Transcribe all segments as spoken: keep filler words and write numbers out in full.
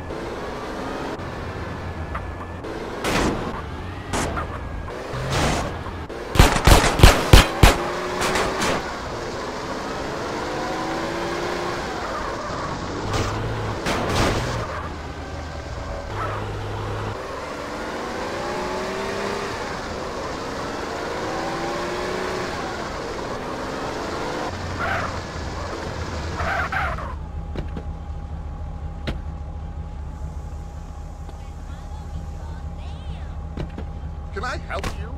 Can I help you?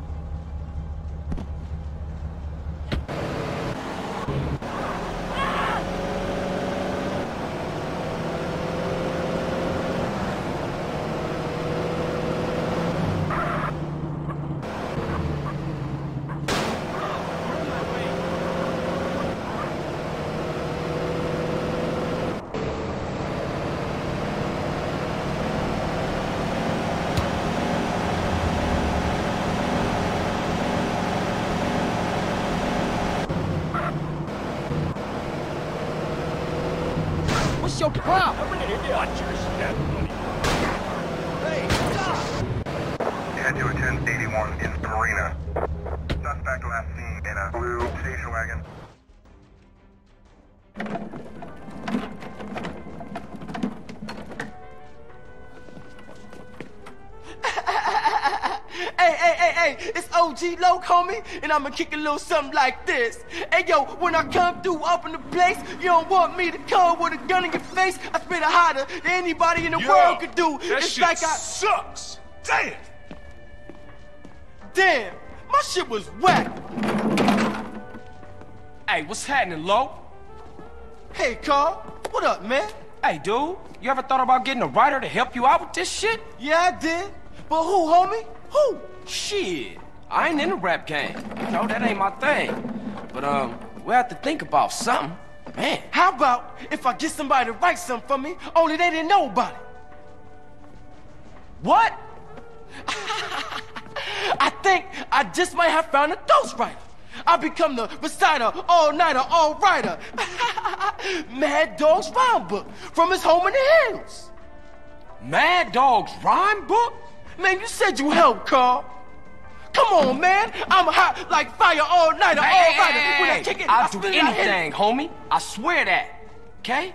What's your problem? Watch your step, buddy. Hey, stop! Head to a ten eighty-one in Marina. Suspect last seen in a blue station wagon. Hey, hey, hey, hey, it's O G Loc, homie, and I'ma kick a little something like this. Hey, yo, when I come through up in the place, you don't want me to come with a gun in your face. I spit it hotter than anybody in the Yo, world could do. That It's shit like I... sucks! Damn! Damn, my shit was whack. Hey, what's happening, Lo? Hey, Carl, what up, man? Hey, dude, you ever thought about getting a writer to help you out with this shit? Yeah, I did. But who, homie? Who? Shit, I ain't in the rap game. You know, that ain't my thing. But, um, we have to think about something. Man. How about if I get somebody to write something for me, only they didn't know about it? What? I think I just might have found a ghostwriter. I become the reciter, all-nighter, all-writer. Madd Dogg's rhyme book from his home in the hills. Madd Dogg's rhyme book? Man, you said you helped, Carl. Come on, man. I'm hot like fire, all-nighter, Hey, all-writer. hey, hey, When I hey, kick it, I'll I do spit it, I hit it. anything, homie. I swear that. Okay?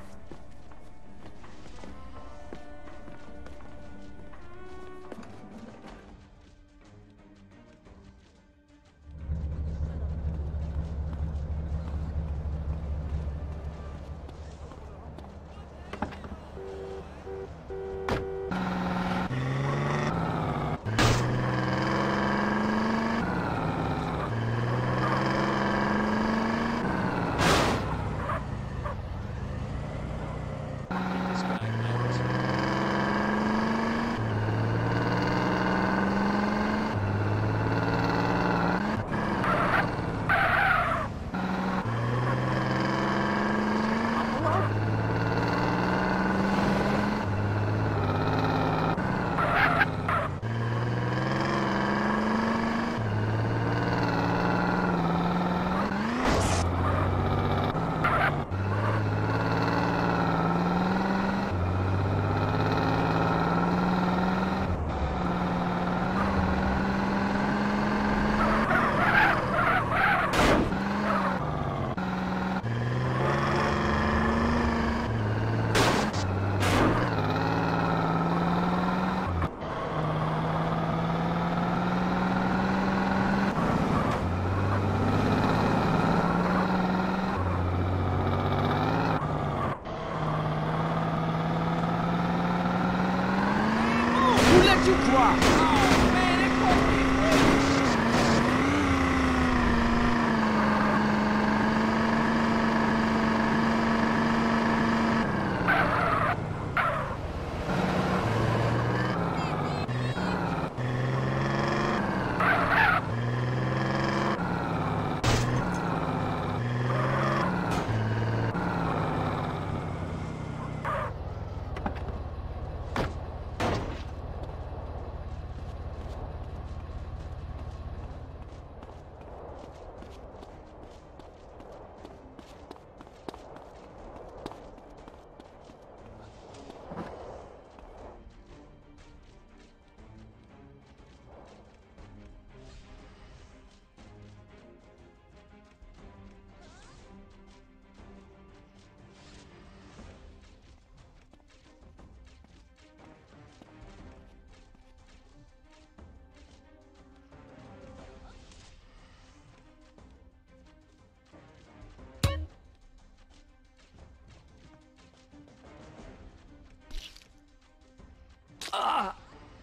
You drop. Oh, man, it caught me. Ah!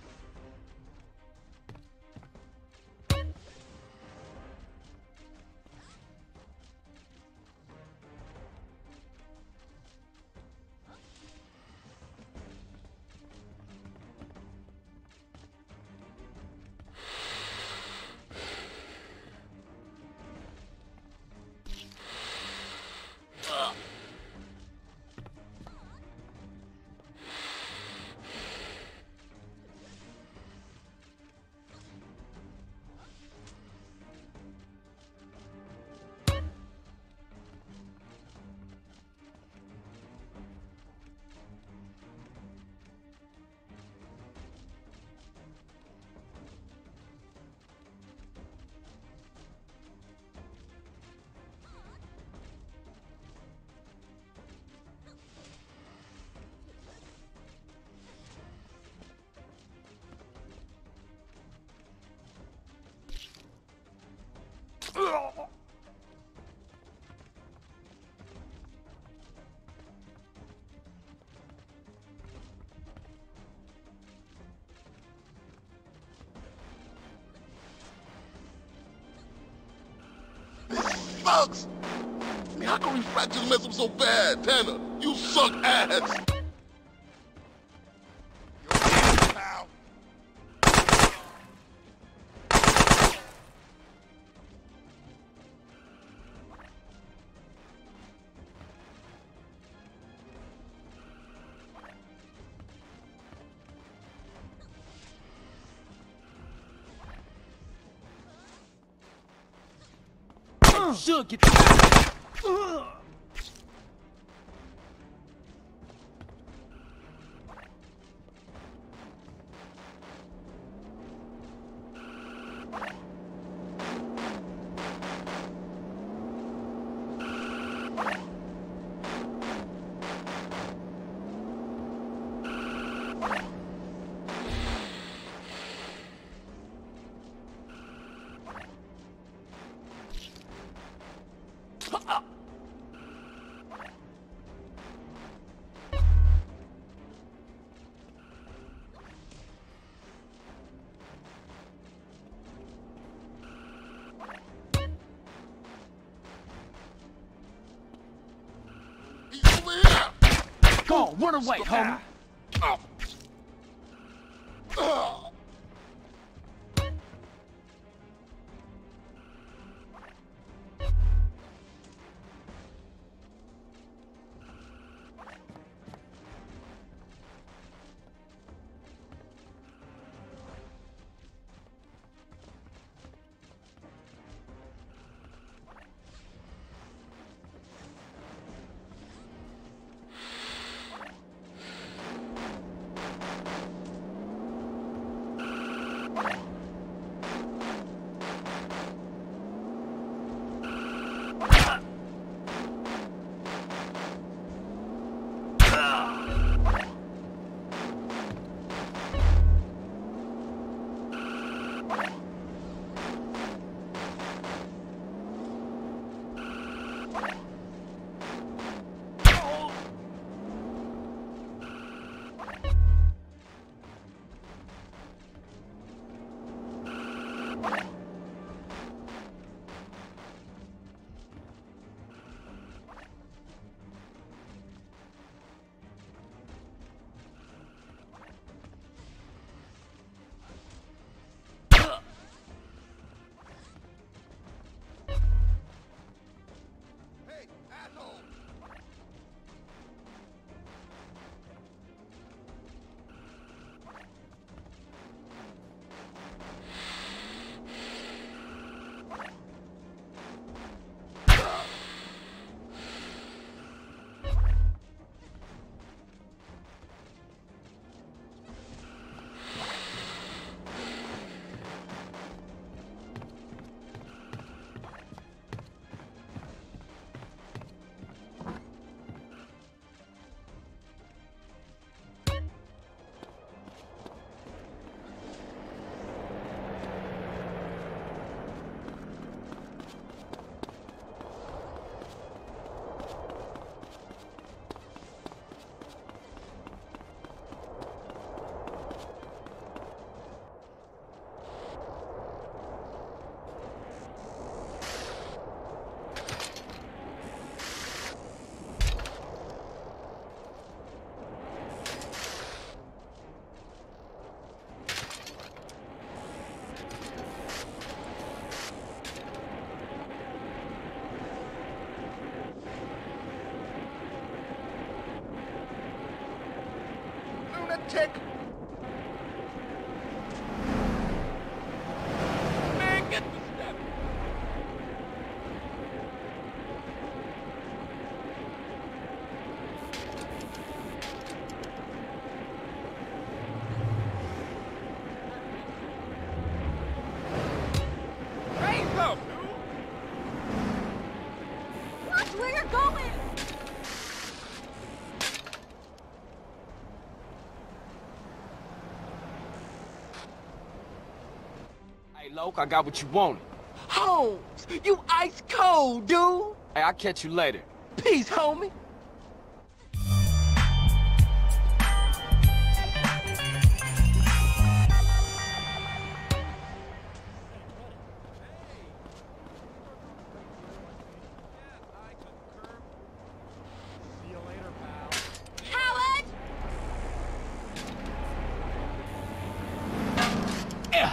Sucks! I mean, how can refractors mess up so bad? Tanner, you suck ass! You're pal. Should get the... Ugh. He's over here! Go on, run away, homie. Oh. Oh. lunatic! Man, get the step! Raise up, dude! Watch where you're going! Hey, Loke, I got what you wanted. Holmes, you ice cold, dude. Hey, I'll catch you later. Peace, homie. Howard! Yeah.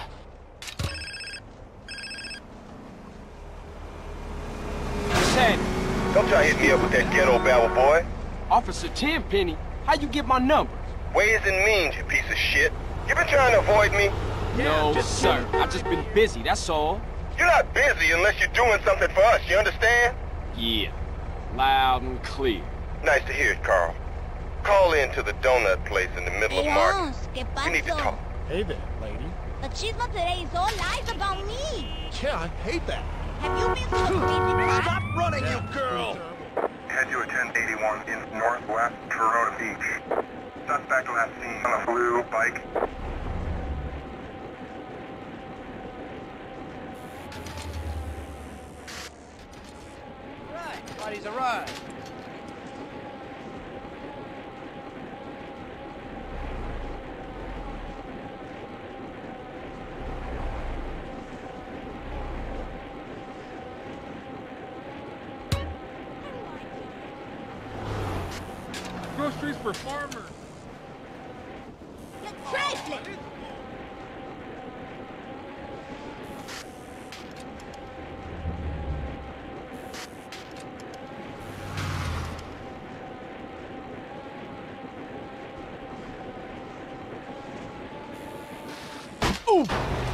Sandy, Don't try to hit me up with that ghetto babble, boy. Officer Tenpenny, how you get my number? Ways and means, you piece of shit. You been trying to avoid me? No, sir. I just been busy, that's all. You're not busy unless you're doing something for us, you understand? Yeah. Loud and clear. Nice to hear it, Carl. Call in to the donut place in the middle of market. Leons, ¿qué We need to pasó? talk. Hey there, lady. The chismo today is all lies about me. Yeah, I hate that. Have you been to a crazy Stop running, you girl! Head to a ten eighty-one in northwest Corona Beach. Suspect last seen on a blue bike. Right, buddies arrived. Groceries for farmers! You're trifling. Ooh!